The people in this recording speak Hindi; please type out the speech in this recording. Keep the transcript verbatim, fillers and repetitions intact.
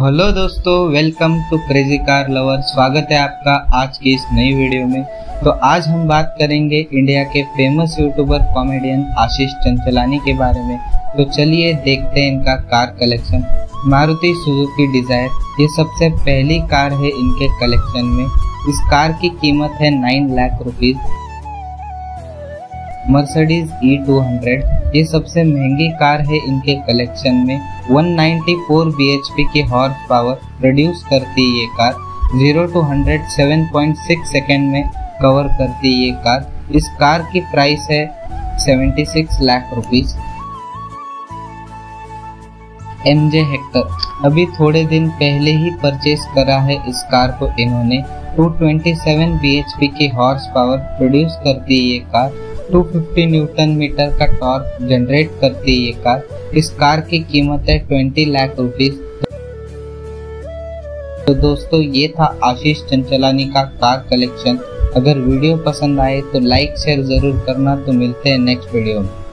हेलो दोस्तों, welcome to crazy car lover. स्वागत है आपका आज की इस नई वीडियो में। तो आज हम बात करेंगे इंडिया के famous YouTuber comedian Ashish Chanchlani के बारे में। तो चलिए देखते हैं इनका car collection. Maruti Suzuki Dzire ये सबसे पहली कार है इनके कलेक्शन में। इस कार की कीमत है nine lakh rupees. Mercedes E two hundred ये सबसे महंगी कार है इनके कलेक्शन में। One ninety four B H P की हॉर्स पावर प्रोड्यूस करती है ये car. Zero to hundred seven point six second में कवर करती है ये कार। इस कार की प्राइस है seventy six lakh rupees. M G Hector अभी थोड़े दिन पहले ही परचेस करा है इस कार को इन्होंने। Two twenty seven B H P की हॉर्स पावर प्रोड्यूस करती है ये car. Two fifty newton metre का टॉर्क जनरेट करती है ये कार। इस कार की कीमत है ट्वेंटी लाख रुपीज। तो दोस्तों ये था आशीष चंचलानी का कार कलेक्शन। अगर वीडियो पसंद आए तो लाइक शेयर जरूर करना। तो मिलते हैं नेक्स्ट वीडियो में।